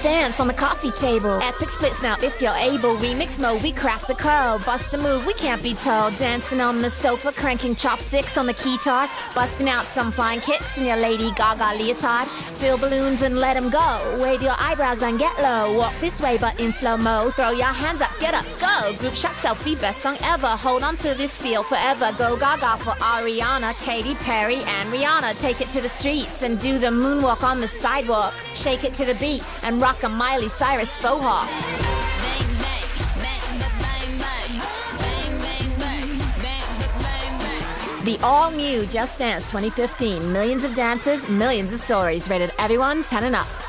Dance on the coffee table. Epic splits now if you're able. Remix mode, we crack the code. Bust a move, we can't be told. Dancing on the sofa, cranking chopsticks on the keytar. Busting out some flying kicks in your Lady Gaga leotard. Fill balloons and let them go. Wave your eyebrows and get low. Walk this way but in slow-mo. Throw your hands up, get up, go. Group shot selfie, best song ever. Hold on to this feel forever. Go Gaga for Ariana, Katy Perry and Rihanna. Take it to the streets and do the moonwalk on the sidewalk. Shake it to the beat and rock a Miley Cyrus faux hawk. The all-new Just Dance 2015. Millions of dances, millions of stories. Rated everyone 10 and up.